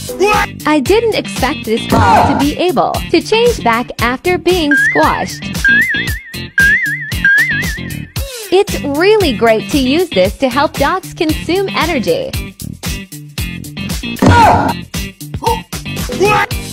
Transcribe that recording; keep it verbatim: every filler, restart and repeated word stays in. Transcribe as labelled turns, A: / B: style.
A: I didn't expect this ball to be able to change back after being squashed. It's really great to use this to help dogs consume energy.